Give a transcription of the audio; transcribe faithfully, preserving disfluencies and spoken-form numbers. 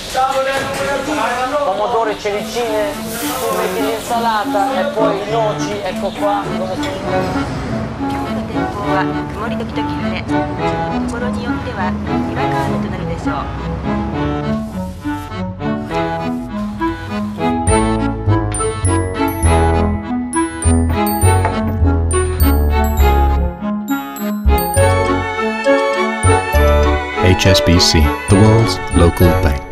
pomodori, cericine, tu metti l'insalata e poi noci, ecco qua dove sono. は曇り時々晴れ、ところによってはにわか雨となるでしょう。 H S B C, the world's local bank.